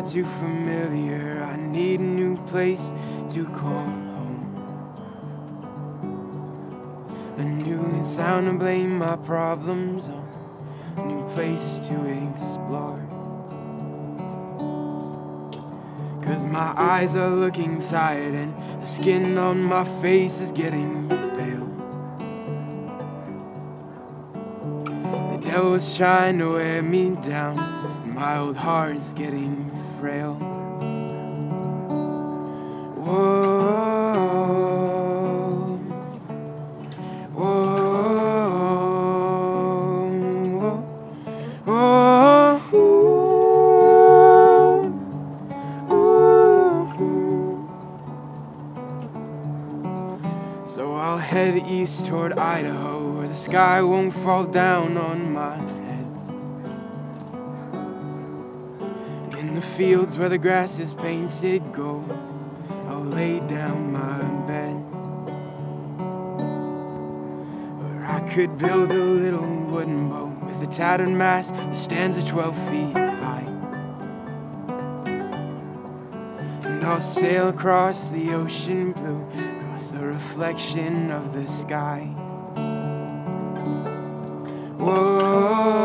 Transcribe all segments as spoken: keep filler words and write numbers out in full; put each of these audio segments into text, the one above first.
far too familiar. I need a new place to call home, a new sound to blame my problems on, a new place to explore. Cause my eyes are looking tired and the skin on my face is getting pale. The devil's trying to wear me down, my old heart's getting frail. Whoa, whoa, whoa, whoa. So I'll head east toward Idaho, where the sky won't fall down on my head. In the fields where the grass is painted gold, I'll lay down my bed, where I could build a little wooden boat with a tattered mast that stands at twelve feet high. And I'll sail across the ocean blue, across the reflection of the sky. Whoa,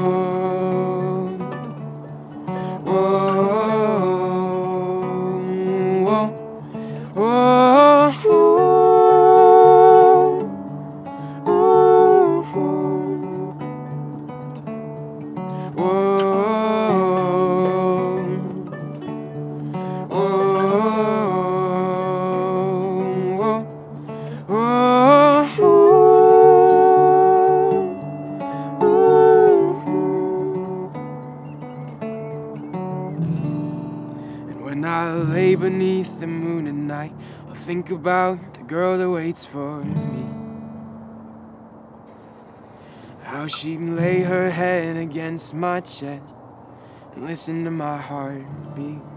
when I lay beneath the moon at night, I'll think about the girl that waits for me. How she'd lay her head against my chest and listen to my heart beat.